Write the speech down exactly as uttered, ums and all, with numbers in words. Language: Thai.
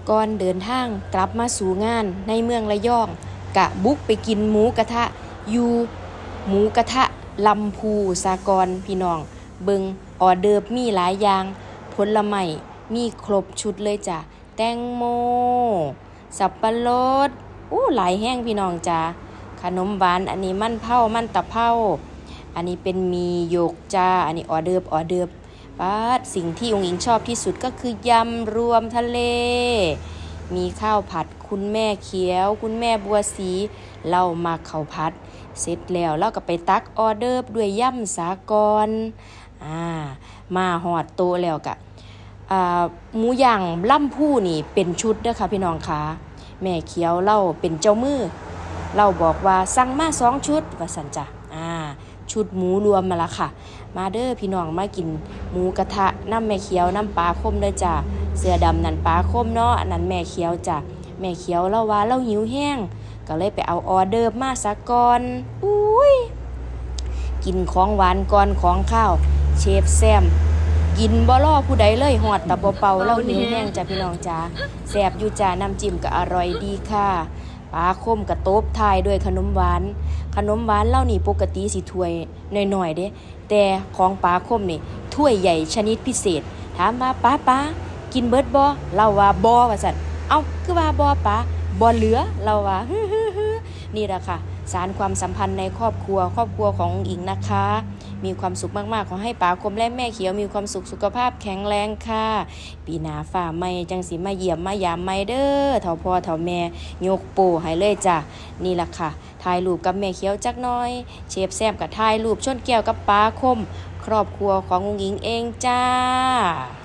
ก่อนเดินทางกลับมาสู่งานในเมืองระยองกะบุกไปกินหมูกระทะอยู่หมูกระทะลำพูสากรพี่น้องเบิงออเดิร์ฟมีหลายอย่างผลไม้มีครบชุดเลยจ้ะแตงโมสับปะรดอู้หลายแห้งพี่น้องจ้ะขนมหวานอันนี้มันเผามันตะเผาอันนี้เป็นมีโยกจ้าอันนี้ออเดิร์ฟออเดิร์ฟป้าสิ่งที่องค์หญิงชอบที่สุดก็คือยำรวมทะเลมีข้าวผัดคุณแม่เขียวคุณแม่บัวสีเล่ามาข้าวผัดเสร็จแล้วเราก็ไปตักออเดิร์ฟด้วยยำสากรอ่ามาหอดโตแล้วกะอ่าหมูย่างล่ำผู้นี่เป็นชุดเด้อค่ะพี่น้องค่ะแม่เขียวเล่าเป็นเจ้ามือเราบอกว่าสั่งมาสองชุดว่าสันจ้ะอ่าชุดหมูรวมมาละค่ะมาเด้อพี่น้องมากินหมูกระทะน้ำแม่เขียวน้ำปลาคมเด้อจ้ะเสื้อดำนั่นปลาคมเนาะอันนั้นแม่เขียวจ้ะแม่เขียวเล่าว่าเล่าหิวแห้งก็เลยไปเอาออเดิร์ฟมาซะก่อนอุ้ยกินของหวานก่อนของข้าวเชฟแซมกินบ่ล่อผู้ใดเลยหอดตะบ่เป่าเล่าหิวแห้งจ้ะพี่น้องจ้าแซ่บอยู่จ้าน้ำจิ้มก็อร่อยดีค่ะปลาคมกับโต๊บทายด้วยขนมหวานขนมหวานเล่านี่ปกติสิถ้วยหน่อยๆเด้แต่ของปลาคมนี่ถ้วยใหญ่ชนิดพิเศษถามว่าป้าป้ากินเบิดบ่เล่าว่าบ่ว่าซั่นเอ้าคือว่าบ่ป้าบ่เหลือเล่าว่านี่แหละค่ะสารความสัมพันธ์ในครอบครัวครอบครัวของอิงนะคะมีความสุขมากๆขอให้ป๋าคมและแม่เขียวมีความสุขสุขภาพแข็งแรงค่ะปีหน้าฝ่าใหม่จังสิมาเยี่ยมมายามใหม่เด้อเฒ่าพ่อเฒ่าแม่ยกโป้ให้เลยจ้ะนี่ล่ะค่ะถ่ายรูปกับแม่เขียวจักหน่อยเชฟแซมก็ถ่ายรูปชนแก้วกับป๋าคมครอบครัวของอุ๋งอิงเองจ้า